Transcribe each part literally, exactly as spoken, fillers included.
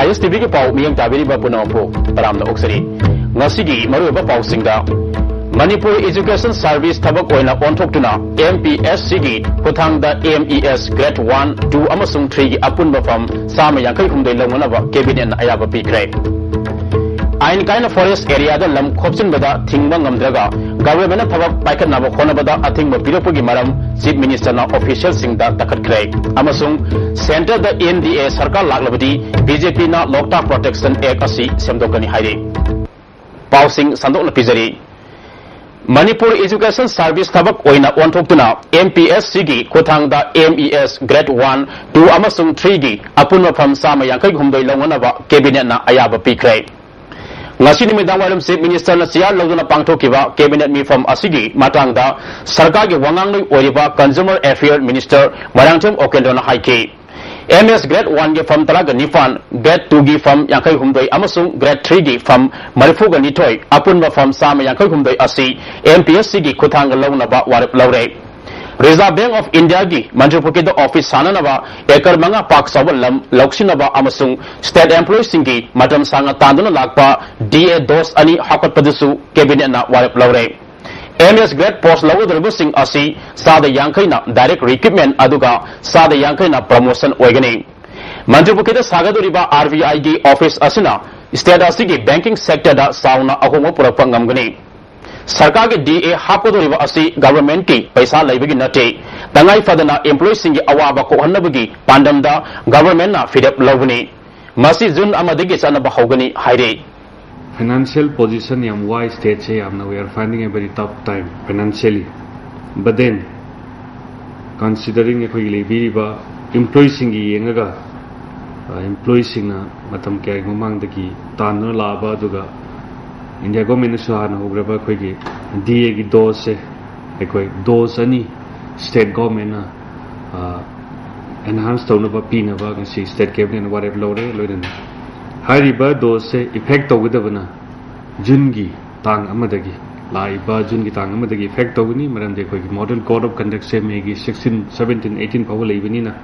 आई S TV के पाव मियंग ताबिरीबा पुनमफो तरामना ओक्सरी ngasi maruba pausingda Manipur Education Service thabak oina onthokuna M P S C gi puthangda M E S Grade one, two amasung three gi apunba fam sama yankai humdai lamunaba cabinet na ayaba pikre ain kaina forest area da lam khopsin bada thingba ngamdraga government thabak paikat naba khona bada athingba piropugi maram chief minister na official singda takhatkre amasung center da N D A sarkar laklabadi B J P na Loktak Protection Act asi semdokani haire Pausing Sandok Pizari Manipur Education Service Tabak Oina Ontoktuna M P S C gi Kothangda M E S Grade one, two amasung three gi apunwa pham sama yankai humdoi lawanaba cabinet na ayaba pikre ngasi nimidang walam chief minister na siya lawduna pangthokiba cabinet mi from asigi matangda sarkar gi wangangloi oriba consumer affairs minister Marangthom Okendona haike M S Grade one gi from talaga nifan Grade two gi from yankai humdoi amasung Grade three gi from marifuga nithoi apunba from sama yankai humdoi asi M P S C gi khuthang lawnaba warip lawre Reserve Bank of India gi Manjupur the office sananaba ekar manga pak sawalam loksinaba amasung state employees singi matam sanga tanduna lakpa D A dos ani hakat padusu cabinet na warip lawre M S Grade post lawadrbu sing asi sada yankai na direct recruitment aduga sada yankai na promotion oigani Manjupur the sagaduriba R B I gi office asina state asigi banking sector da sauna ahoma purakpa ngamgani Sarkar gi D A hapaduriba asi government ki paisa laibagi nate tangai fadana employees singi awaba ko hannabagi pandamda government na fidap lawni masi jun amadagi sanaba hogani haire Financial position yam why state say amna we are finding a very tough time financially but then considering a koi lebi ba employees singi yengaga employees singa matam kya ngomang dagi tanno laba duga India government su hana ograba koi gi D A gi dos se ekoi dos ani state government na enhance tawna ba pina ba ngasi state cabinet whatever lore loiren Hariba dos se effect tawgudabana jungi tang amadagi laiba jungi tang amadagi effect tawguni maram de koi model code of conduct se megi sixteen seventeen eighteen paw leibani na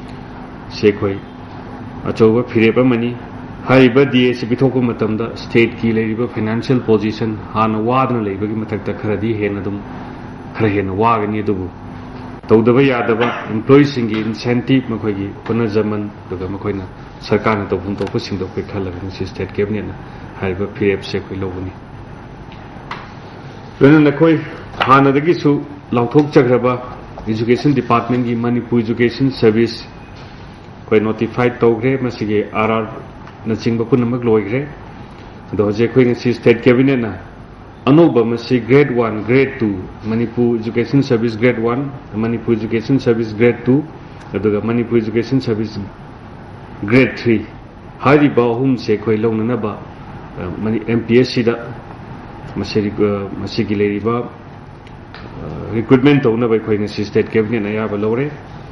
se koi achoba phireba mani Hariba D A se bithoko matamda state ki leiba financial position hana wadna leibagi mathakta kharadi henadum khara hen wagani dubu tawdaba yadaba employees singi incentive makhoi gi kona zaman daga makhoi na sarkar na tawbun to ko singdo ko khalaga si state cabinet na hariba phirep se ko lobuni lona na koi hana dagi su lawthok chagraba education department gi Manipur education service koi notified tawgre masigi R R na chingba punamak loigre do je koi na si state cabinet na Anoba masi grade one, grade two, Manipur Education Service grade one, Manipur Education Service grade two, aduga Manipur Education Service grade three. Hari ba hum se koi long na ba M P S C da masi masi gileri ba recruitment to na ba koi na state cabinet na ya ba lore.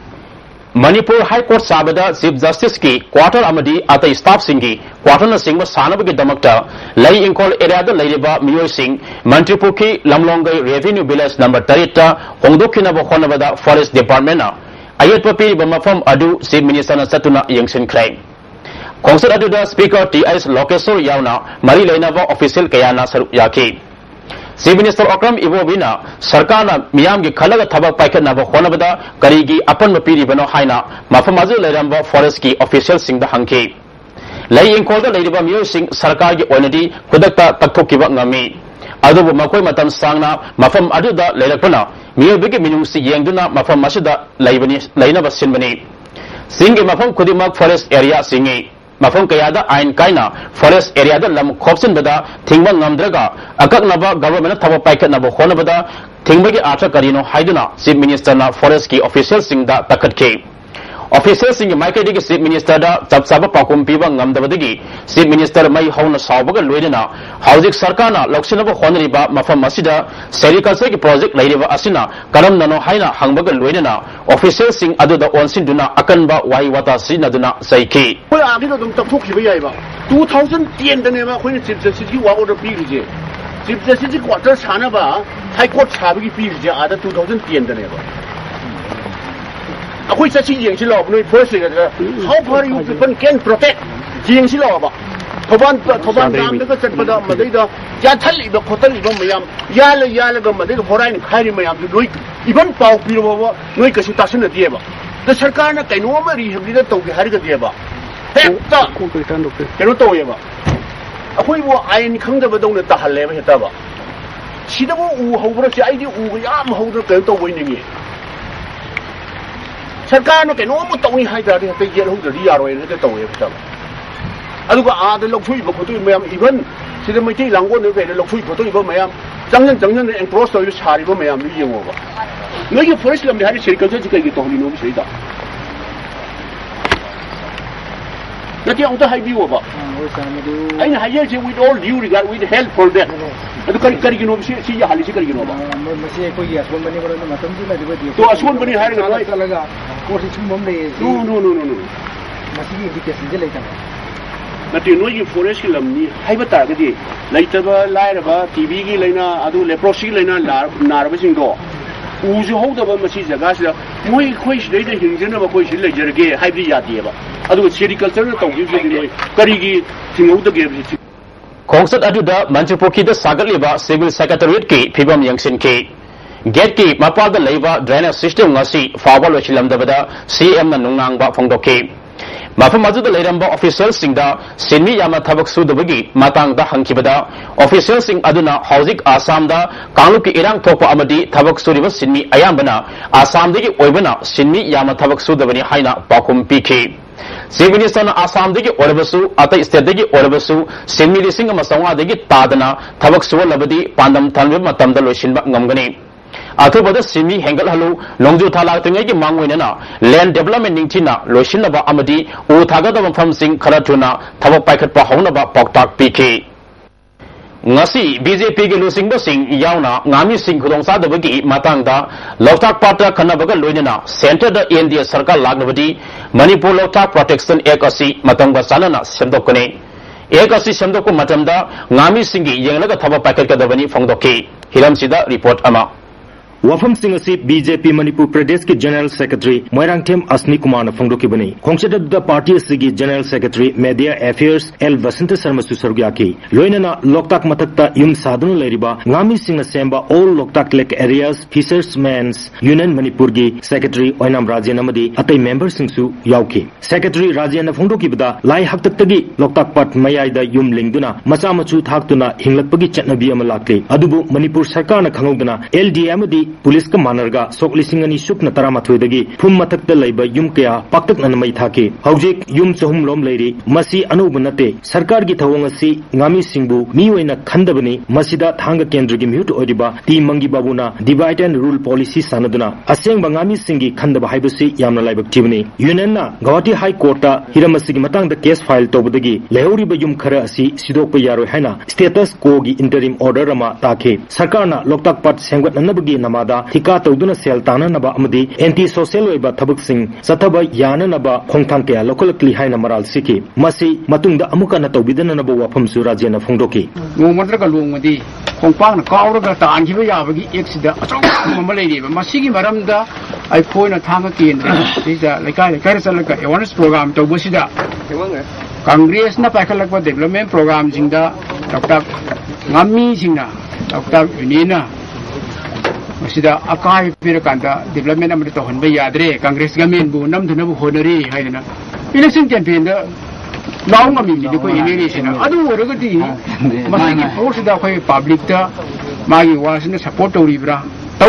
Manipur High Court Sabada Chief Justice ki quarter amadi atai staff singi quarter na singba sanabagi damakta lai inkol area da lairiba miyoi sing Manipur ki lamlongai revenue village number thirty ta hongdokhina ba khonabada forest department na ayat papi ba mafam adu chief minister na satuna yengsin krai khonsat adu da speaker T S Lokesor yauna mari leina ba official kayana saru yaki Chief Minister Okram Ibobina Sarkar na miyam gi khalaga thabak paikhat na ba khonabada karigi apan mapiri bano haina mafamazu leiramba forest ki official sing da hangki lai inkol da leiriba miyo sing sarkar gi oinadi khudakta takhokiba ngami adubu makoi matam sangna mafam adu da leirakpana miyo bigi minung si yengduna mafam masida laibani laina basinbani singi mafam khudimak forest area singi Mafam kayada ain kaina forest area da lam khopsin bada thingba ngamdraga akak naba government thaba paikat naba khona bada thingba gi artha karino haiduna chief minister na forest ki official sing da takatke official sing maike digi chief minister da chapsaba pakum piba ngamdabadagi chief minister mai hauna sawbaga loidena haujik sarkar na loksinaba khonriba mafam masida sericulture ki project lairiba asina karam nano haina hangbaga loidena official sing aduda onsin duna akanba wai wata sinaduna saiki koi agida dum takthok khiba yaiba two thousand ten da ne ma khoi chief justice ki wa order pi rije chief justice ki quarter sana ba high court sabagi pi rije ada two thousand ten da ne ba akhoi sachi yeng chi lo noi first how far you people can protect Jing Silova. Toban Toban Dam the Pada Madida, Yatali, the Kotan Mayam, Yala Yala Madrid, Horan, Kairi Mayam, even Pau Piro, Nuikas Tassan at Deva. The Sarkana can normally have been told Harga Deva. Hector, Kerotoeva. A way more iron come the Dona Tahale Hetava. She never over the idea of Yam holder Kento winning it. Sarkano can almost only hide that they get hold of the R O in the Toy. I look at the Loki, even see the Mati Lango, the Loki, Mayam, Jungle Jungle and Prosto use Haribo Mayam over. No, you first let me have a circle to get it on the Shada. Not the other high view over. And I hear with all due regard with help for them. I look at Carigino, see Halisica, you know. To us, one money having a life. No, no, no, no, no. But you know, you forest me, Hybatagadi, later, Lyra, T V, Lena, Adu, Leprosi, Lena, Narvasingo. Who's you hold over Machisa Gassia? We question later in general question later, gay, Hybriadieva. Adu, Sericulture, usually Karigi, Timoda gave it. Kongsat Aduda, Manchupoki, the Sagaliba, Civil Secretariat Ki, Pibam Youngsin Ki. Get Ki, Mapa the Lava, drainage system, Nasi, Fawal Chilam Davada, C M and Nunanga Fondoki. Mafamazu the Leramba officials sing the Sinmi Yama Tabaksu the Wigi, Matang the Hankibada, officials sing Aduna, Hauzik Asamda, Kanuki Irang Topo Amadi, Tabaksu River Sinmi Ayambana, Asam the Oibana, Sinmi Yama Tabaksu the Vani Haina, Bakum Piki. Sivinisana Asam the Orabasu, Ata Stedegi Orabasu, Sinmi the Singa Masawa the Tadana, Tabaksu Labadi, Pandam Tanvi Matam the Lushinba Ngamgani. Atubada Simi Hengal Halu, Longju Talatungi Mangwinana, Land Development Nintina, Loshinaba Amadi, Utagada from Sing Karatuna, Tabapakat Pahonaba Poktak P K. Ngasi, B J P Lusing Sing, Yauna, Ngami Sing Kudongsa the Wigi, Matanga, Lotak Pata Kanabaga Lunina, Center the India Circle Lagnavadi, Manipur Lotak Protection Ekasi, Matanga Salana, Sendokone. Ekasi Sendoko Matamda, Ngami Singi, Yanga Tabapakat Kadavani Fondoki, Hiram Sida, report Ama. Wafam Singh asi B J P Manipur Pradesh ke General Secretary Moirangthem Asni Kumar na phongdo ki bani khongchada da party asigi General Secretary Media Affairs L Vasanta Sharma su sargya ki loinana Loktak matakta yum sadun leiriba Ngami Singh semba all Loktak lake areas Fishermen's Union Manipur gi Secretary Oinam Rajan amadi atai member sing su yauki Secretary Rajan na phongdo ki bada lai haktak tagi Loktak pat mayai da yum lingduna macha machu thaktuna hinglakpagi chatnabi ama lakle adubu Manipur sarkar na khangogdana L D M amadi Police ka manarga sok lising ani suk na tara mathoi dagi phum mathak da laiba yum kya paktak na mai thake haujik yum chahum lom leiri masi anubu nate sarkar gi thawang asi ngami singbu mi oina khandabani masida thanga kendra gi mute odiba ti mangi babuna divide and rule policy sanaduna aseng bangami singi khandaba haibasi yamna laibak tibni union na Guwahati High Court ta hiramasi gi matang da case file tobudagi leuri ba yum khara asi sidok pa yaro haina status quo gi interim order rama takhe sarkar na Loktak pat sengwat nanabagi nama Tika Toduna Sel Tana Naba Amadi, anti social Weba Tabuk Sing, Sataba Yana Naba, Hongtanke, local Klihaina Maral Siki, Masi, Matunda Amukana Tobidana Naba Wapam Surajana Fondoki. No Matraka Lumadi, Hongpang, Kauraga, Anjiva Yavagi, Exida, Malay, Masigi Maramda, I point a Tamaki, these are like I Karasalaka, a honest program to Bushida. Congress Napakalaka development program Zinda, Doctor Ngami Zina, Doctor Unina. Masida akai pirakanda development amri to honba yadre Congress government bu nam thuna bu honari haidana election campaign da law ngami ni ko election adu oragati masigi force da khoi public da magi wasna support oribra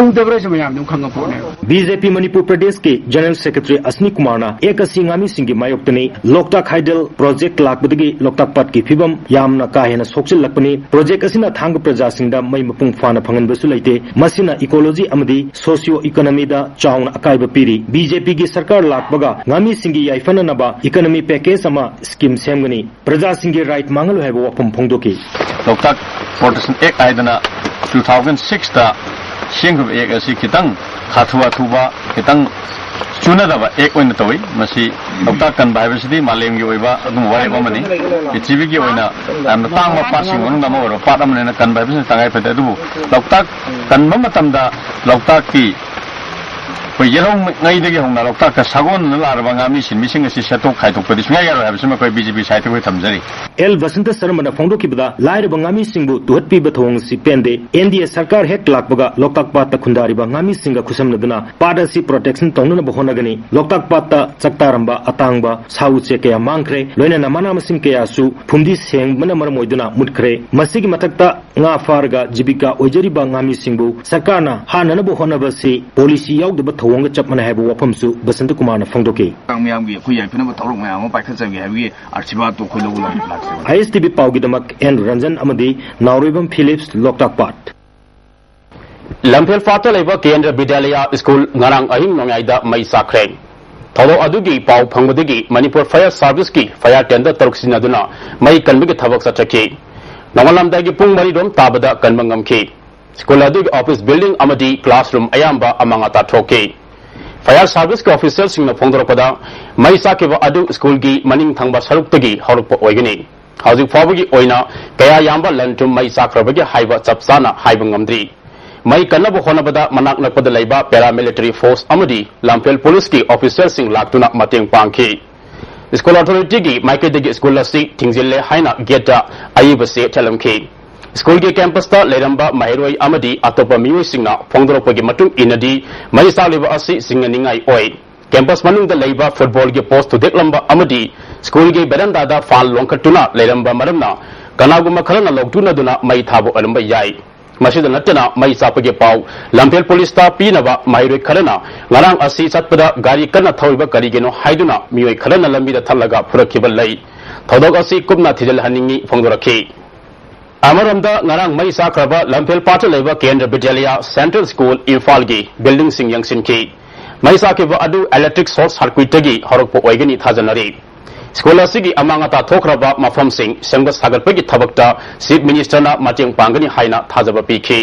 B J P Manipur Pradesh ke General Secretary Asni Kumar na ekasi ngami singi mayoktani Loktak Hydel project lakbadagi Loktak pat ki phibam yamna kahena sokchil lakpani project asina thang praja singda mai mapung fana phangan basu laite masina ecology amadi socio economy da chauna akaiba piri B J P gi sarkar lakbaga ngami singi yaifana naba economy package ama scheme semgani praja singi right mangalu haibo wapum phongdoki Loktak Protection Act aidana two thousand six ta Singhu ek asi kitang khathua thuba kitang chunadaba ek oina toy masi Loktak kan biodiversity malem gi oiba adum wai bomani ichibi gi oina am tangma passing ong namo ro patam ne kan biodiversity tangai pete du Loktak kan mamatam da Loktak ki कोई येलो ngay dagi hongna lokta ka sagon na larba ngami sin mising si setok khai tok padi sunga yaro habsima koi bjp sai thoi thamjari el vasanta sarma na phongdo ki bada lair ba ngami singbu tuhat pi ba thong si pende ndya sarkar hek lakbaga loktak pat ta khundari ba ngami singa khusam naduna pada si protection tongna na bahona gani loktak pat ta chaktaramba atangba sau che ke mangkre loina na mana masing ke asu phumdi seng mana mar moiduna mutkre masigi matakta nga farga jibika ojari ba ngami singbu sarkarna hana na bahona ba si policy yaw de ba thong chap mana hai ba wafam su basant kumar na phongdoke miyam gi khuyai phina ba tawrok mayam ba kha chagi habi archiba to kholo lo lakse I S T B pawgi damak and ranjan amadi nauribam philips loktak pat Lamphel Fata leba Kendra Vidyalaya School ngarang ahim nongai da mai sakre Tholo adugi paw phangudigi Manipur Fire Service ki fire tender taruk sinaduna mai kanbigi thabak sathaki Nangalamdagi pung mari dom tabada kanbangam ki School adugi office building amadi classroom ayamba amangata thoki Fire Service ke official singna phongdoropada mai sakeba adu school gi maning thangba saruktagi horukpa oigini Hauzik fawagi oina kaya yamba lantum mai sakrabagi haiba chapsana haiba ngamdri Mai kanna bu honabada manak nakpada laiba paramilitary force amadi Lamphel police ki official sing laktuna mateng pangki School authority gi maike degi school la si tingzille haina geta ayiba se telamki School gi campus ta leramba mahiroi amadi atopa miwi singna phongdoropagi matung inadi mai saliba asi singaningai oi Campus manung da laiba football gi post to deklamba amadi school gi beranda da fal longkatuna leramba maramna kanaguma khalana loktuna duna mai thabo alamba yai Masjid natana mai sapage paw Lamphel police ta pinaba mairoi khalana ngarang asi chatpada gari kana thoiba karigeno haiduna mioi khalana lambi da thalaga phurakibal lai thodok asi kubna thijal haningi phongdorakhi Amaramda ngarang mai sakraba Lamphel Pata laiba Kendra Vidyalaya Central School Imphal gi building sing yangsin ki mai sakeba adu electric source circuit gi horokpo oigani thajanari School asigi amangata thokraba mafam sing sengba sagarpagi thabakta chief minister na mateng pangani haina thajaba pikhi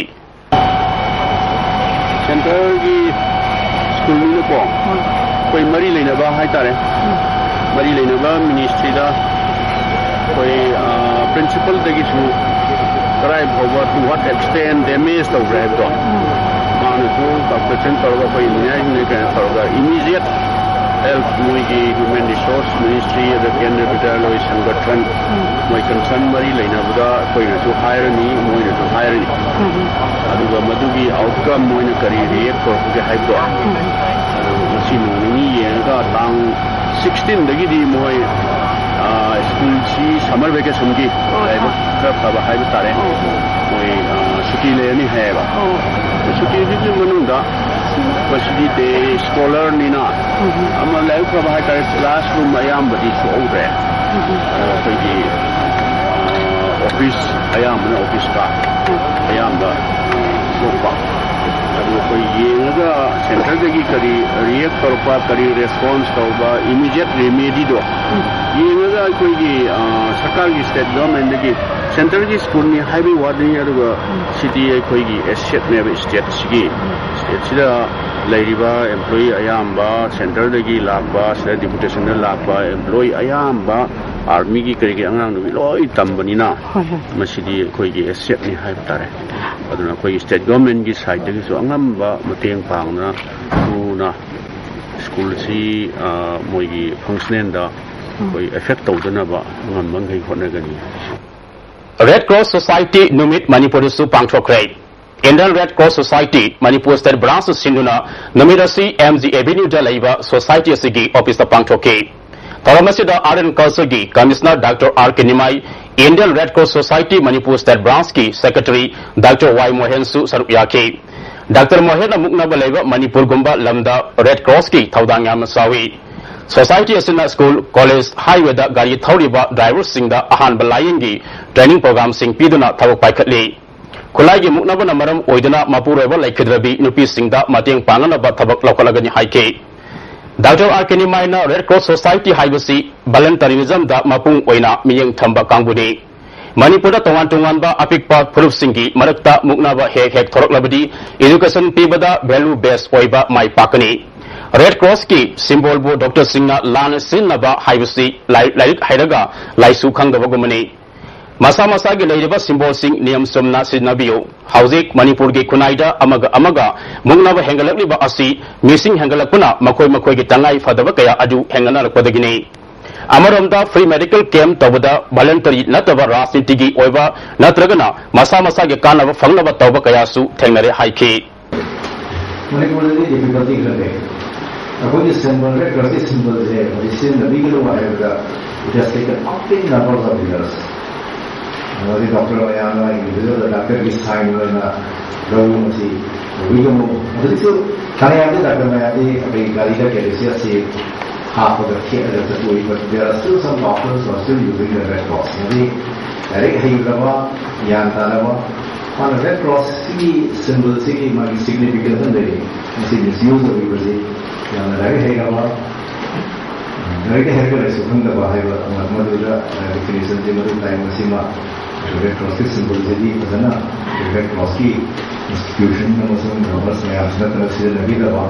Center gi school ni ko koi mari leina ba hai tare mari leina ba ministry da koi principal dagi su drive over to what extent damage to drive do manu ko question tarwa koi nyai ne ka tarwa immediate help muigi human resource ministry the Kendra Vidyalaya sangathan moi concern mari leina buda koi na su hire ni moi na su hire ni aduga madugi outcome moi na kari react ko ke hai do masi ni ye ga tang sixteen dagi di moi school si summer vacation gi laiba ka phaba hai tare moi suki le ni hai ba suki di manunda Basidi de scholar nina ama lai ka ba ka classroom ayam badi so ore ko ji office ayam na office ka ayam da so ba adu ko ye ga center de gi kari react kar pa kari response ka ba immediate remedy do ye ga ko ji sarkar gi state government de gi center gi school ni highway ward ni adu city ko gi asset me state sigi sida lairiba employee ayamba center dagi lakba sida deputation na lakba employee ayamba army gi kari gi angang nu loi tambanina masidi koi gi asset ni hai tare aduna koi state government gi side dagi so angamba mateng pangna na school si moi gi function da koi effect tawdana ba ngam ngai khona gani Red Cross Society Numit Manipur su pangthokrai Indian Red Cross Society Manipur State Branch Sinduna Numirasi M G Avenue da laiba Society asigi office pangthoke Tharamasida Art and Culture gi Commissioner Doctor R K Nimai Indian Red Cross Society Manipur State Branch ki Secretary Doctor Y Mohensu saruyake Doctor Mohen mukna balaiba Manipur gumba lamda Red Cross ki thaudang yam sawi Society asina school college highway da gari thoriba driver sing da ahan balayingi training program sing piduna thabak paikhatli Kulai gi mukna bana maram oidana mapureba laikhidrabi nupi singda mateng pangana ba thabak laukalagani haike Doctor R K Nimai na Red Cross Society haibasi volunteerism da mapung oina miyeng thamba kangbuni Manipur da tongan tongan ba apikpa phuruf singi marakta mukna ba hek hek thorok labadi education pibada value based oiba mai pakani Red Cross ki symbol bo Doctor Singna lan sin na ba haibasi lai lai hairaga lai su khangdaba gumani masa masa gi leiriba symbol sing niyam sumna sinnabiyu hauzik manipur gi khunaida amaga amaga mungnaba hengalakliba asi missing hengalakpuna makoi makoi gi tangai fadaba kaya adu hengana lakwadagini amaromda free medical camp tawada voluntary nataba rasnitigi oiba natragana masa masa gi kanaba fangnaba tawba kaya su thengnare haiki manipur di difficulty grade akogi symbol re grade symbol je medicine nabigalo ayuda it has taken umpteen number of years Nadi doctor ayana individual doctor ki sign na gawu si wigamo adi so kanayade doctor mayade abai gali ka keresia se half of the care that the way but there are still some doctors who are still using the red cross nadi direct hayulama yan talama on the red cross si symbol si my significance and the si misuse of it was yan direct hayulama direct hayulama so hanga ba haywa madura definition je madu time sima Red Cross symbol jadi karena Red Cross ki institution na masuk numbers में आज तक रसीद लगी दवा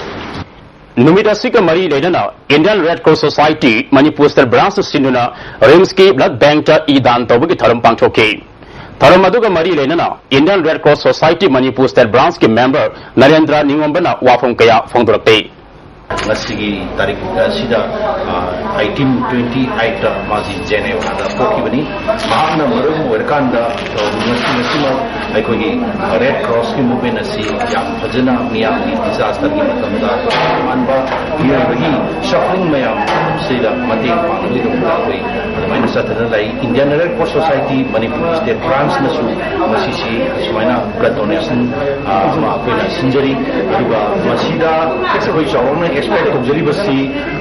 numita sika mari leidana Indian Red Cross Society Manipur state branch sinduna rims ki blood bank ta idan tawgi tharam pangthoke tharam aduga mari leidana Indian Red Cross Society Manipur state branch ki member Narendra Ningombana wafong kaya phongdorakte ngasigi tarik sida eighteen twenty-eight maji Geneva da pokibani mahana marum werkanda ngasi ngasima aikogi Red Cross ki movement asi yam phajana miyam ni disaster ki matamda manba biyagi suffering mayam sida mating pangli dum da koi maina satana lai Indian Red Cross Society Manipur state branch nasu masisi sumaina blood donation ma koina sinjari aduga masida koi chawna expect to jari basi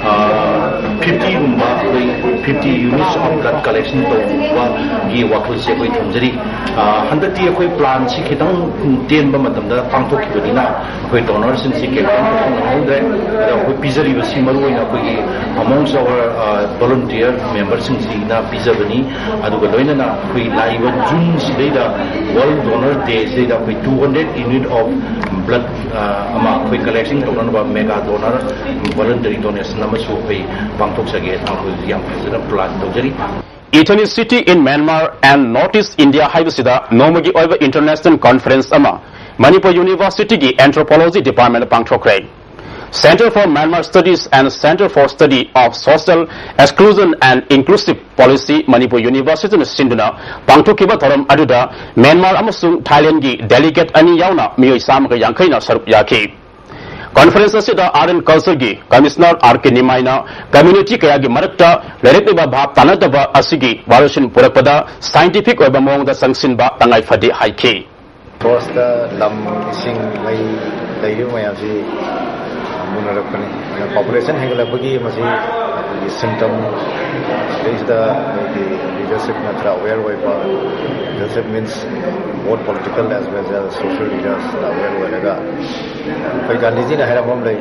fifty gumba fifty units of blood collection to wa gi wakul se koi thumjari handati koi plan si khitang ten ba matam da pangthok ki badina koi donors in si ke hondre da koi pizari basi maru ina koi amongst our volunteer members in si na pizza bani adu ga loina na koi live june si da world donor day se da koi two hundred unit of blood ama koi collection to ba mega donor voluntary donation namasu pay bangtok sage tangul yam phajana plan tawjari Ethnic city in Myanmar and Northeast India haibasida nomagi oiba international conference ama Manipur University gi anthropology department pangthokre Center for Myanmar Studies and Center for Study of Social Exclusion and Inclusive Policy Manipur University sinduna pangthokiba thoram aduda Myanmar amasung Thailand gi delegate ani yauna miyoi samga yankai na sarup yaki Conference asida Art and Culture gi Commissioner R K Nimaina community kaya gi marakta lerek ba bhab tanadaba asigi valuation purakpada scientific oiba mongda sangsinba tangai phadi haiki First the lam sing mai dairu mayasi munarakani population hengalabagi masi symptom is the leadership natra aware oiba leadership means both political as well as social leaders aware oiga pai gandhi ji na haramam lai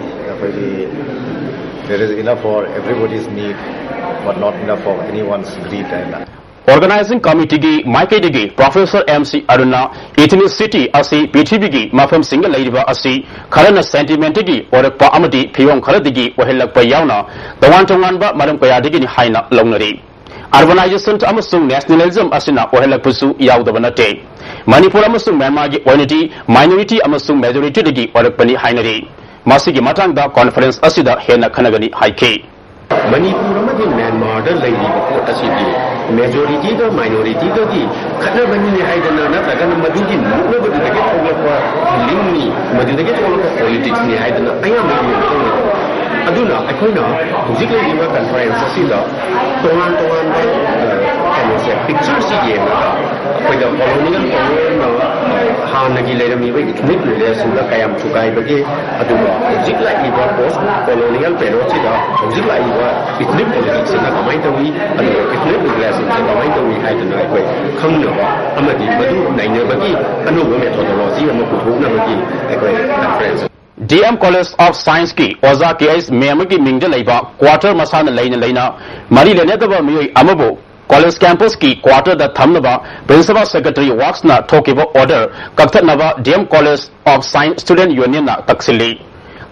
there is enough for everybody's need but not enough for anyone's greed and Organizing Committee gi Maikei gi Professor M C Aruna Ethnic City asi P T V gi mafam single laiba asi kharana sentiment gi orakpa amadi phiyong kharadigi ohelakpa yauna tawan tongan ba maram kaya digi ni haina longnari urbanization amasung nationalism asina ohelakpusu yaudaba nate Manipur amasung Myanmar gi unity minority amasung majority digi orakpani hainari masigi matangda conference asida hena khanagani haike Manipur amadi Myanmar da laiba pot asidi majority da minority da di khana bani ne haidana na daga madigi no badu dage thogla lingni madu dage thogla politics ni haidana aya mai aduna akoina hujik laiba conference asida tongan tongan ba kano se picture si ye na akoida colonial colonial hanagi leirami ba ethnic relation da kayam chukai bage aduga hujik laiba post colonial period sida hujik laiba ethnic politics na kamai tawi aduga ethnic relation se kamai tawi haidana akoi khangnaba amadi madu nainabagi anuba methodology ama puthuna bagi akoi conference D M College of Science ki Oza K S Memagi Mingda Laiba quarter masana laina laina Mari Lenetaba Mui Amabo College campus ki quarter the Thamnaba Principal Secretary works na Tokiba order Kaktanaba D M College of Science Student Union na Taksili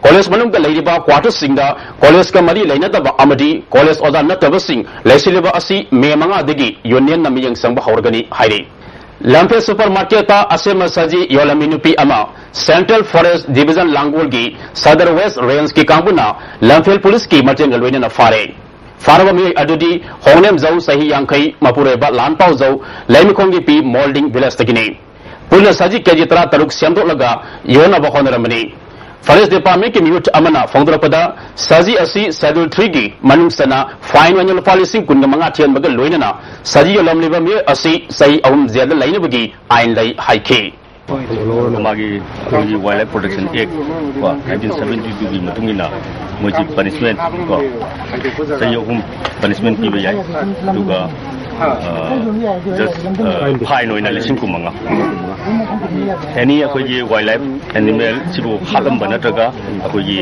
college manung da leiriba quarters singda college ka mari leinadaba amadi college oda nataba sing leisiliba asi me manga dagi union na miyang sangba haurgani haire lampe supermarket ta asema saji yolami nupi ama central forest division langol gi sadar west range ki kambuna lampe police ki mateng galwena na fare farwa mi adudi hongnem zau sahi yangkai mapure ba lanpau zau laimikhong gi pi molding village takini pulna saji kejitra taruk siamdo laga yona ba honaramani forest department ki miut amana fongdrapada saji asi schedule three gi manungsana fine annual policy kun manga thian baga loinana saji yolamliba mi asi sai ahum zeda lainabagi ain lai haike magi kogi wildlife protection act ko nineteen seventy-two gi matungina moji punishment ko sayogum punishment pi bayai duga just fine oina lising kumanga any akogi wildlife animal sibu halam banataga akogi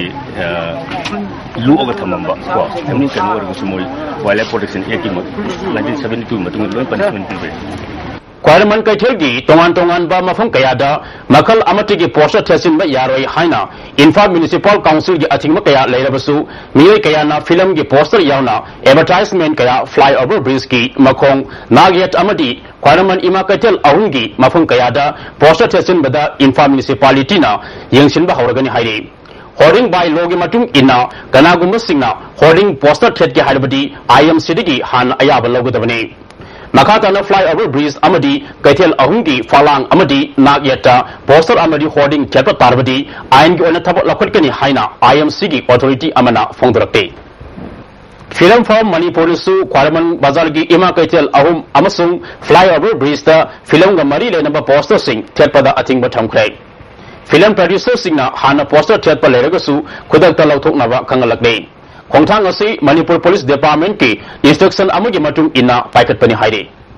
lu oga thamamba ko any kanu orgu sumoi wildlife protection act gi nineteen seventy-two matungina loi punishment pi bayai Kwaraman kaithelgi tongan tongan ba mafam kayada makal amatigi poster thesin ba yaroi haina Infa municipal council gi athing ma kaya leirabasu miyoi kaya na film gi poster yauna advertisement kaya flyover bridge ki makhong nagyat amadi Kwaraman ima kaithel ahungi mafam kayada poster thesin bada Infa municipality na yengsin ba hauragani haire hoarding by logi matung ina kanagumba singna hoarding poster thet ki haibadi I M C digi han ayaba logodabani Makata na flyover bridge amadi kaithel ahungi falang amadi nagyata poster amadi hoarding chapa tarbadi ain gi ona thabak lakhot kani haina I M C gi authority amana fongdrakte Film from Manipur su Kwaraman bazar gi ima kaithel ahum amasung flyover bridge ta film ga mari le number poster sing thetpada ating ba thamkhrai film producer singna hana poster thetpa leraga su khudak ta lauthokna ba khangalakne Khongthang asi Manipur Police Department ki instruction amugi matung ina paikat pani haire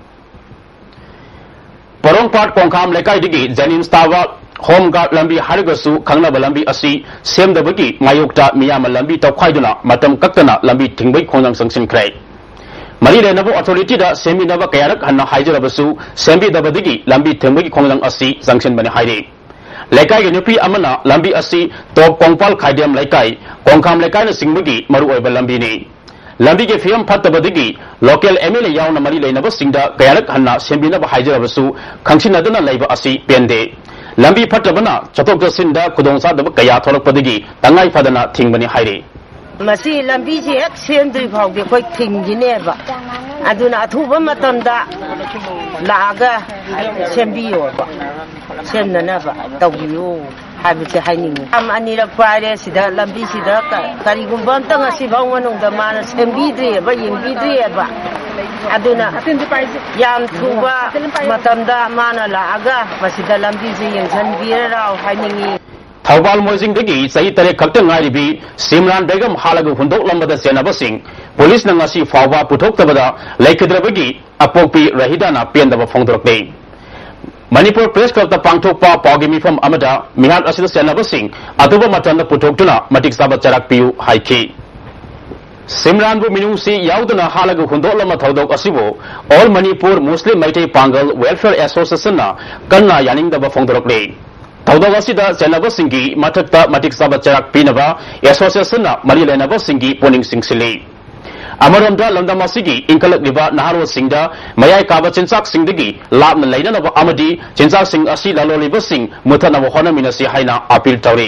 Porongpat Kongkham lekai digi Janin Stawa Home Guard lambi harigasu khangnaba lambi asi semdabagi mayokta miyama lambi tawkhaiduna matam kaktana lambi thingbai khonjang sangsin krai Mari Renabo Authority da semi naba kayarak hanna haijarabasu sembi dabadigi lambi thingbai khonjang asi sangsin bani haire Lekai gi nupi amana lambi asi top kongpal khaidem lekai kongkham lekai na singbagi maru oiba lambi ni lambi ge fiam phatabadigi local M L A yauna mari leinaba singda kayarak hanna sembina ba haijarabasu khangsinadana leiba asi pende lambi phatabana chatok jasinda khudongsa daba kaya tholakpadigi tangai phadana thingbani haire Masi lambi je ek sendri phauge khoi thingjine ba aduna athuba matamda laga sembiyo ba semnana ba tawbiyo habite hainin am anira pare sida lambi sida karigumba antanga sibang wanung da mana sembidre ba yimbidre ba aduna yam thuba matamda mana laga masida lambi je yengsan birarau hainin Thawbal Moising dagi sahi tare khakta ngaribi Simran Begum halagu hundok lambada senabasing police na ngasi fawba puthok tabada laikhidrabagi apokpi rahidana pendaba phongdrakne Manipur Press Club ta pangthokpa pawgi mifam amada mihat asida senabasing atuba matanda puthoktuna matik sabat charak piu haiki Simran bu minusi yaudana halagu hundok lama thodok asibo All Manipur Muslim Maitai Pangal Welfare Association na kanna yaningdaba phongdrakne Tawdawasida Senaba Singi Matakta Matik Sabat Charak Pinaba Association na Mari Lenaba Singi Poning Singsili Amaramda Landamasigi Inkalak Liba Naharo Singda Mayai Kaba Chinsak Singdigi Labna Lainanaba Amadi Chinsak Sing Asi Lalo Liba Sing Mutanaba Hona Minasi Haina Apil Tauri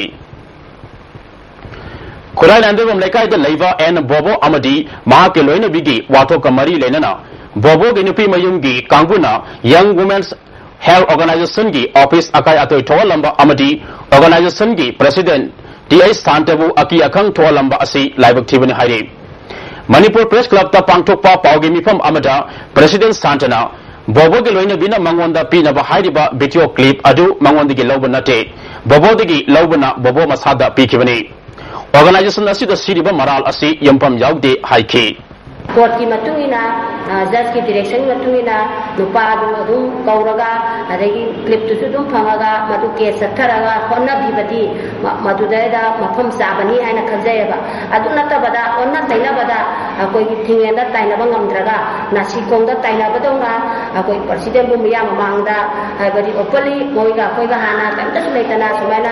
Kurai Landabam Lekai the Leva and Bobo Amadi Mahake Loina Bigi Wato Kamari Lenana Bobo Genupi Mayungi Kanguna Young Women's Health Organization gi office akai atoi thoalamba amadi organization gi president T I Santabu aki akhang thoalamba asi laibak thibani haire Manipur Press Club ta pangthokpa pawgi mifam amada president Santana Bobo gi loina bina mangonda pina ba hairiba video clip adu mangondi gi lawbana te Bobo digi lawbana Bobo masada pikibani organization asi da siriba maral asi yampam yaude haike Court ki matungina judge ki direction matungina nupa du adum kauraga adagi clip tu sudum phangaga madu case satharaga honna bibadi madu daida mafam sabani aina khanjayaba aduna tabada onna taina bada koi thingenda taina bangamdraga nasi kongda taina badonga koi president bu miya mamangda habari opali moiga koiga hana kamta leitana sumaina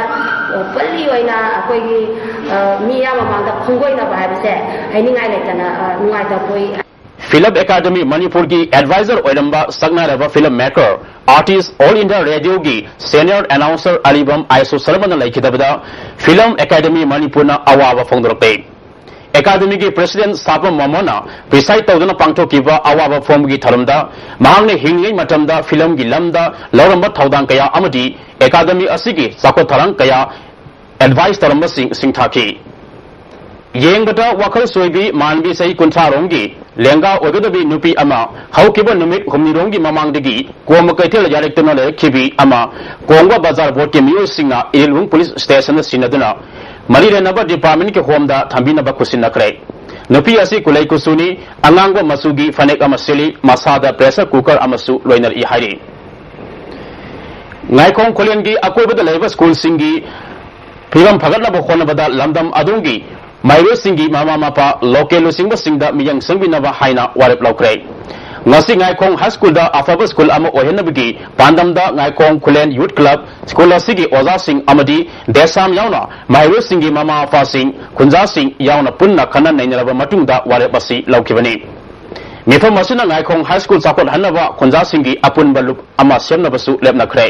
ꯄꯜꯂꯤ ꯑꯣꯏꯅ ꯑꯩꯈꯣꯏꯒꯤ ꯃꯤꯌꯥꯝ ꯃꯃꯥꯡꯗ ꯐꯣꯡꯗꯣꯛꯅꯕ ꯍꯥꯏꯕꯁꯦ ꯍꯥꯏꯅꯤꯡꯉꯥꯏ ꯂꯩꯇꯅ ꯅꯨꯡꯉꯥꯏꯇꯕ ꯄꯣꯛꯏ Film Academy Manipur ki advisor oiramba saknaraba film maker artist All India Radio ki senior announcer Alibam Aisu Sarmana laikidabada Film Academy Manipur na awaba phongdorpe Academy ki president Sapam Mamona preside tawdana pangthokiba awaba form ki tharamda mahangne hinglei matamda film ki lamda lawramba thawdang kaya amadi Academy asigi sakot tharang kaya advice taramba sing singthaki Yengbata wakal soibi manbi sai kuntharongi lenga ogadabi nupi ama haukiba numit humnirongi mamangdagi koma kaithel yarektana le khibi ama kongwa bazar board ke miyo singna ilung police station sinaduna malire naba department ke homda thambina ba kusina kre nupi asi kulai kusuni angangwa masugi fanek ama sili masada pressure cooker amasu loiner i hairi ngaikong kolengi akoibada leba school singi Piram Pagatna Bokhonabada Lamdam Adungi Mairo Singi Mama Mapa Local Singba Singda Miyang Sangbinava Haina Warep Lokre Ngasi Ngaikong High School da Afaba School Ama Ohenabigi Pandam da Ngaikong Kulen Youth Club School Sigi Oza Singh Amadi Desam Yauna Mairo Singi Mama Afa Singh Kunza Singh Yauna Punna Kana Nainaraba Matunda Warep Basi Lokivani Mifa Masina Ngaikong High School Sakot Hanava Kunza Singi Apun Balup Ama Semnabasu Lebna Kre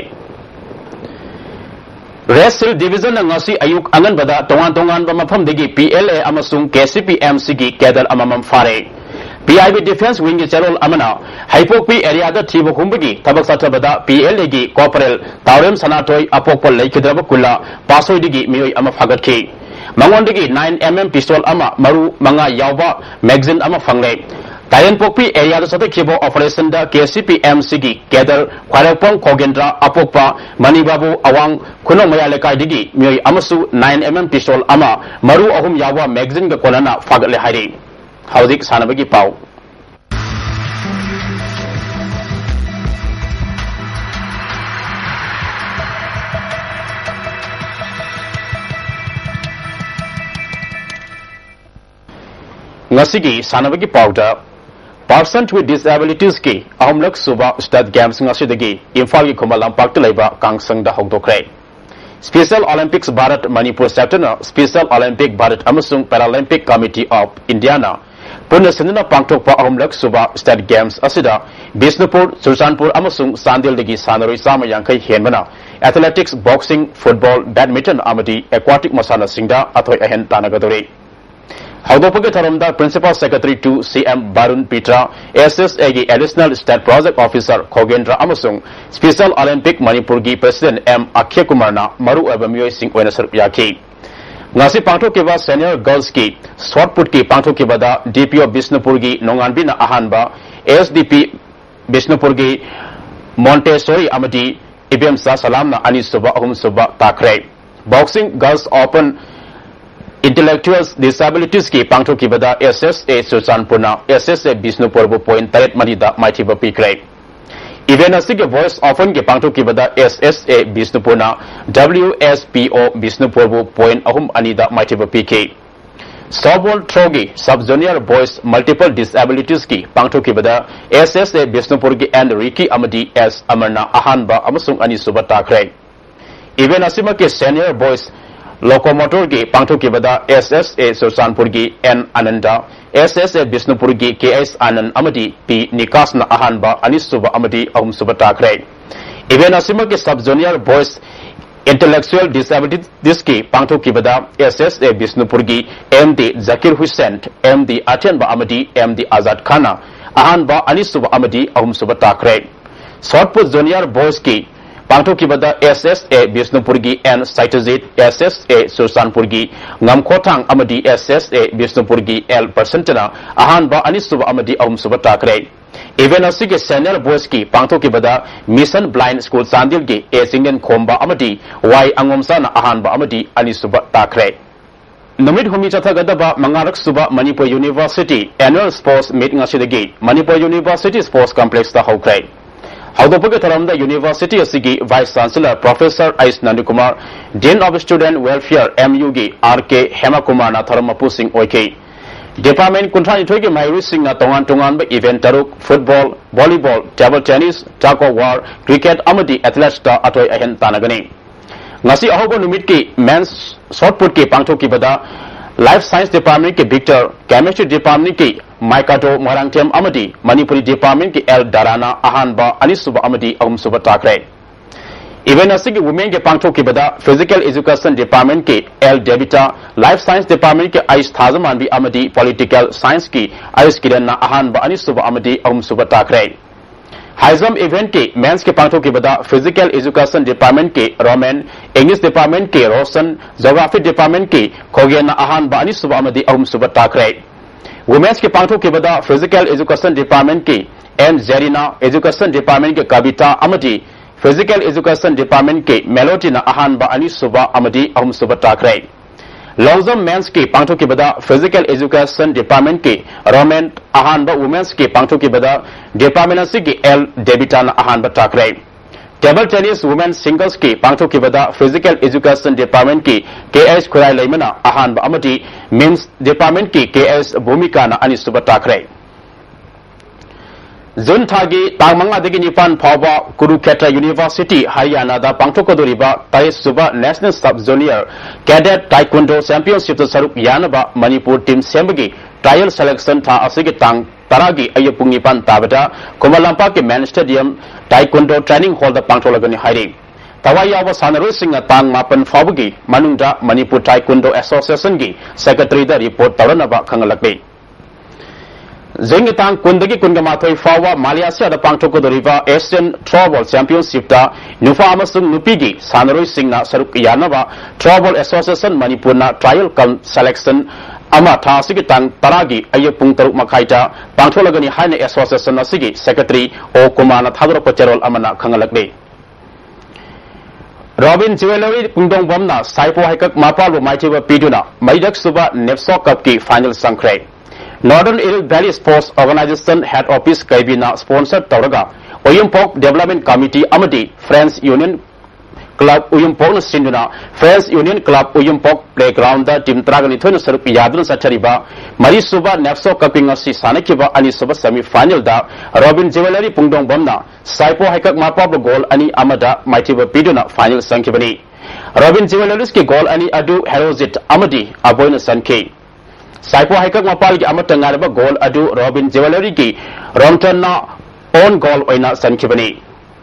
Restil Division ng ngasi ayuk angan bada tongan-tongan ba mafamdagi P L A amasung K C P M C gi kedal amamam fare P I B Defense Wing gi charol amana Haipokpi area da thibo humbagi tabak satra bada P L A gi corporal Taurem Sanatoy apokpol laikidraba kula pasoi digi miyoi ama fagatki mangondagi nine millimeter pistol ama maru manga yawba magazine ama fangle Tayan Pokpi area da sata kibo operation da K C P M C gi kedal Kwarapong Kogendra apokpa Manibabu awang kuno mayale kai digi miyoi amasu nine millimeter pistol ama maru ahum yawa magazine ga kolana fagle hairi haudik sanabagi pau ngasigi sanabagi pau da Persons with disabilities ki ahumlak suba stud games ngasidagi Imphal ki Khumal Lampak laiba kangsang da hogdokre Special Olympics Bharat Manipur chapter na Special Olympic Bharat amasung Paralympic Committee of Indiana punna sinna pangthokpa ahumlak suba stud games asida Bisnupur Sursanpur amasung Sandil dagi sanaroi sama yangkai henbana athletics boxing football badminton amadi aquatic masana singda athoi ahen tanagadore Haudopage Tharamda Principal Secretary to C M Barun Pitra, S S A G Additional State Project Officer Khogendra Amasung, Special Olympic Manipur gi President M Akhya Kumarna Maru Abamyoy Singh Oinasar Yaki. Ngasi Pangto Kiba Senior Girls ki Shot Put ki Pangto Kibada D P O Bisnupur gi Nonganbina Ahanba, S D P Bisnupur gi Montessori Amadi Ibem Sa Salamna Ani Suba Ahum Suba Takre. Boxing Girls Open Intellectuals Disabilities ki Pangto Kibada S S A Sursanpurna S S A Bisnupurbu point taret madida maithiba pikre Event asige voice often ki Pangto Kibada S S A Bisnupurna W S P O Bisnupurbu point ahum anida maithiba pk Softball Trogi Sub Junior Boys Multiple Disabilities ki Pangto Kibada S S A Bisnupurgi and Ricky Amadi S Amarna Ahanba amasung ani suba takre Event asima ki Senior Boys Locomotor ki Pangto Kibada S S A Sursanpur ki N Ananda S S A Bisnupur ki K S Anand Amadi P Nikas na Ahanba Anisuba Amadi Ahum Suba Takre Even Asima ki Sub Junior Boys Intellectual Disabilities ki Pangto Kibada S S A Bisnupur ki M D Zakir Hussain M D Atianba Amadi M D Azad Khana Ahanba Anisuba Amadi Ahum Suba Takre Shotput Junior Boys ki Pangto Kibada S S A Bisnupurgi and Saitazit S S A Sursanpurgi Ngamkhotang Amadi S S A Bisnupurgi L Persentana Ahanba Anisuba Amadi Ahum Suba Takre Even Asige Senior Boys ki Pangto Kibada Mission Blind School Sandil ki A Singen Khomba Amadi Y Angomsana Ahanba Amadi Anisuba Takre Numit humi chathagadaba Mangarak Suba Manipur University Annual Sports Meeting asidagi Manipur University Sports Complex ta hokre Haudopage Tharamda University asigi Vice Chancellor Professor Ais Nandikumar Dean of Student Welfare M U gi R K Hemakumar na Tharamapu Singh oike Department Kunthani Thoige Mairu Singh na tongan tongan ba event taruk football volleyball table tennis tug of war cricket amadi athletics ta atoi ahen tanagani ngasi ahobo numit ki men's short put ki pangthok ki bada life science department ki Victor, chemistry department ki Maikato Moirangthem amadi Manipuri department ki L Darana ahanba anisuba amadi ahum suba takre. Even asigi women ke pangthok ki bada physical education department ki L Debita, life science department ki Ais Thazaman bi amadi political science ki Ais Kiranna ahanba anisuba amadi ahum suba takre. Haizam event के men's के पांचों के बदा physical education department के Roman English department के Roshan geography department के खोगेना आहान बानी सुबह अमदी अहम सुबह ताकरे वुमेन्स के पांचों के बदा फिजिकल एजुकेशन डिपार्टमेंट के एम जेरिना एजुकेशन डिपार्टमेंट के कविता अमदी फिजिकल एजुकेशन डिपार्टमेंट के मेलोटिना आहान बानी सुबह अमदी अहम सुबह ताकरे लॉन्गजम मेंस के पांचों के बदा फिजिकल एजुकेशन डिपार्टमेंट के रोमन आहान ब वुमेन्स के पांचों के बदा डिपार्टमेंट के एल डेबिटान आहान ब ताकरे टेबल टेनिस वुमेन सिंगल्स के पांचों के बदा फिजिकल एजुकेशन डिपार्टमेंट की के एस खुराई लेमना आहान ब अमदी मेंस डिपार्टमेंट की के एस भूमिका ना अनि सुबह Thackeray June Thagi Tangmanga Digi Nipan Pava Kurukshetra University Haryana da Pangthokodoriba Tai Suba National Sub Junior Cadet Taekwondo Championship Saruk Yanaba Manipur Team Sembagi Trial Selection Tha Asigi Tang Taragi Ayapung Nipan Tabata Kumalampa ke Man Stadium Taekwondo Training Hall da Pangtholagani Hairi Tawaya Sanaro Singa Tang Mapan Fabagi Manunda Manipur Taekwondo Association gi Secretary da report Taranaba Kangalakbe Zengitang Kundagi Kungamathoi Fawa Malaysia da Pangthokodoriba Asian Throwball Championship da Nufa amasung Nupigi Sanaroi Singna Saruk Yanaba Throwball Association Manipur na Trial Come Selection Ama Tha Sigitang Taragi Ayapung Taruk Makaita Pangtholagani Haine Association Asigi Secretary O Kumana Thadro Pacherol Amana Kangalakbe Robin Jewelry Pungdong Bomna Saipo Haikak Mapalu Maitiwa Piduna Maidak Suba Nepsok Cup ki Final Sankre Northern Hill Valley Sports Organization Head Office Kaibina sponsored Tauraga Uyumpok Development Committee Amadi Friends Union Club Uyumpok Sinduna Friends Union Club Uyumpok Playground da Team Tragani Thon Sarup Yadun Sachariba Mari Suba Nepso Cupping Si Sanakiba Ani Suba Semi Final da Robin Jewelry Pungdong Bomna Saipo Haikak Mapab goal Ani Amada Maitiba Piduna Final Sankibani Robin Jewelry's ki goal Ani Adu Herozit Amadi Aboina Sanke Saipo Haikak Mapal ki amata ngaraba goal adu Robin Jewelry ki Romton na own goal oina sankibani.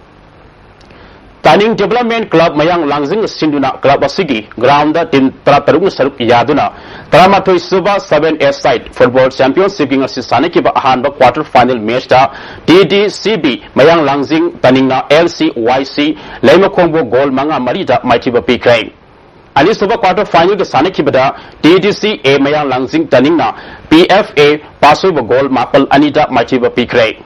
Taning Development Club Mayang Langzing Sinduna Club Asigi ground da Tim Tratarung Saruk Yaduna Tramatoi Suba seven A side football championship ging si Sanaki ba ahan ba quarter final match da T D C B Mayang Langzing taning na L C Y C Laimakombo goal manga marida mighty ba pikrai Ali Suba quarter final ke Sanaki bada T D C A Mayang Langzing taning na P F A pasu ba goal mapal anida mighty ba pikrai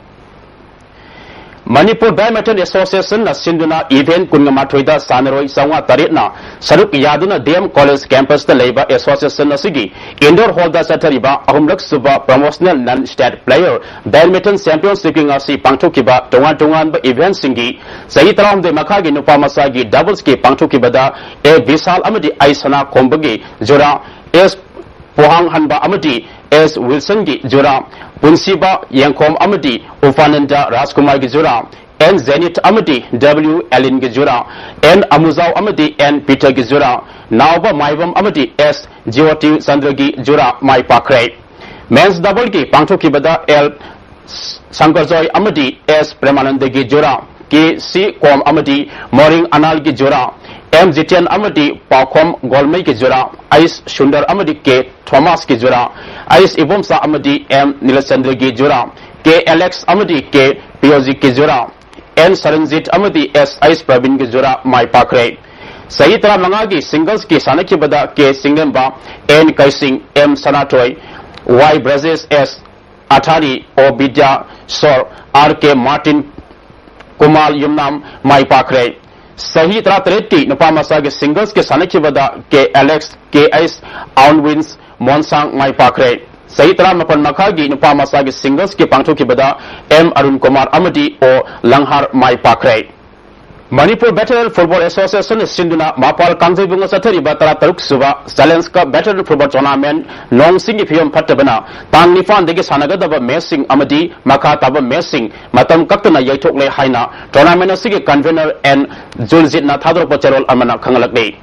Manipur Badminton Association na Sinduna event Kungamathoida Sanaroi Sangwa Taritna Saruk Yaduna D M College campus da Labor Association na Sigi indoor hall da Satariba Ahumlak Suba promotional non-state player badminton championship nga si Pangthokiba Tongan Tongan ba event singi Sahi Taram de Makagi Nupamasa gi doubles ki Pangthokiba da e Visal Amadi Aisana Kombagi Jura S Pohang Hanba Amadi S Wilson gi Jura Punsiba Yankom Amadi Ufananda Rajkumar gi Jura N Zenith Amadi W Alin gi Jura N Amuzau Amadi N Peter gi Jura Nauba Maibam Amadi S Jyoti Sandra gi Jura Mai Pakre Men's double gi Pangthoki bada L Sankarjoy Amadi S Premananda gi Jura K C Kom Amadi Moring Anal gi Jura M Jitian Amadi Pakom Golmai ki Jura Ais Shundar Amadi K Thomas ki Jura Ais Ibomsa Amadi M Nilasandra ki Jura K Alex Amadi K Piozi ki Jura N Saranjit Amadi S Ais Pravin ki Jura Mai Pakre Sahi Tara Mangagi singles ki Sanaki Bada K Singamba N Kaising M Sanatoy Y Brazes S Atari O Bidya Sor R K Martin Kumal Yumnam Mai Pakre Sahi Tratretti Nupamasa ke singles ke Sanaki Bada K Alex K S Aunwins Monsang Mai Pakre Sahi Tra Mapan Makagi Nupamasa ke singles ke Pangthoki Bada M Arun Kumar Amadi O Langhar Mai Pakre Manipur Veteran Football Association Sinduna Mapal Kangjibunga Sathariba Tara Taruk Suba Challenge Cup Veteran Football Tournament Nong Sing Phiom Phatabana Tang Nifan Degi Sanagadaba Messing Amadi Makataba Messing Matam Kaktana Yaitokle Haina Tournament Asigi Convener and Julzitna Thadropa Charol Amana Kangalakde.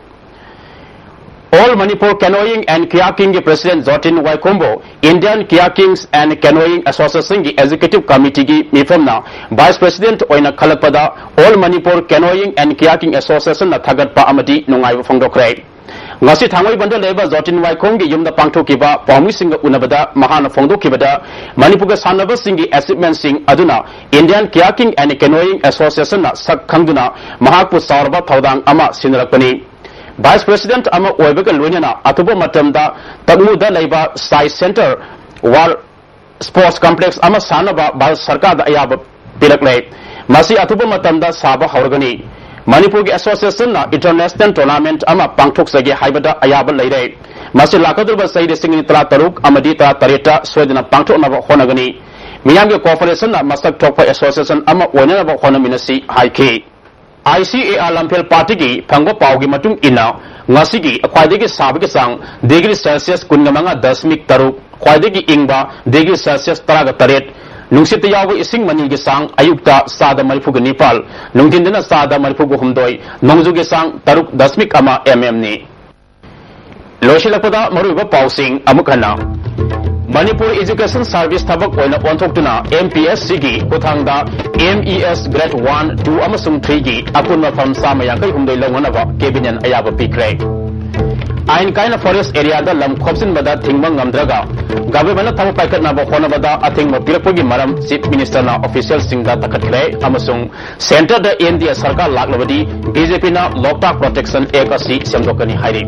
All Manipur Canoeing and Kayaking President Zotin Waikombo, Indian Kayakings and Canoeing Association Executive Committee Mifomna, Vice President Oina Kalapada, All Manipur Canoeing and Kayaking Association Thagat Pa Amadi Nungai Fongdokre. Ngasi Thangwai Banda Leba Zotin Waikongi Yumda Pangtokiba, Pami Singa Unabada, Mahana Fongdokibada, Manipur Sanaba Singi Assignment Sing Aduna, Indian Kayaking and Canoeing Association Sak Kangduna, Mahapu Sarba Thaudang Ama Sinarakani. Vice President Ama Oibaga Lunana, Atubo Matamda, Tagmuda Leba Science Center, War Sports Complex Ama Sanaba, Bal Sarkad Ayaba Pilakle, Masi Atubo Matamda Saba Horgani, Manipur Association International Tournament Ama Pangtok Sagi Haibada Ayaba Lade, Masi Lakaduba Saidi Singing Tra Taruk, Amadita Tareta, Sweden Pangtok Nava Honagani, Miyangi Corporation Masak Topa Association Ama Wanaba Honaminasi Haiki. I C A R Lampel Party ki Pangwa Paugi Matung Ina, Ngasigi, Quadigi Sabiki Sang, degree Celsius Kungamanga Dasmik Taruk, Quadigi Ingba, degree Celsius Taraga Taret, Nungsitiyawa Ising Manigi Sang, Ayukta, Sada Marifuga Nepal, Nungtindana Sada Marifugu Humdoi, Nongzugi Sang, Taruk Dasmik Ama M M Ni. Loshilapada Maruba Pausing, Amukana. Manipur Education Service Tabak Oina Ontokuna M P S C gi Kuthangda M E S Grade one, two amasung three gi Akunma Fam Samayankai Humdoi Longanava Kebinan Ayaba Pikre. Ain Kaina Forest Area da Lam Khopsin Bada Thingmang Ngamdraga Government Thamu Paikat Naba Honabada Athing Mopirapogi Maram Chief Minister na Official Singda Takatkre Amasung Center da India Sarkar Laklabadi B J P na Loktak Protection Ekasi Semdokani Hairi.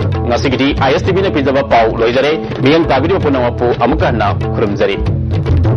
Ngasigidi I S T V na pizaba pau loizare miyang tabiri po na po amukan na kurumzari.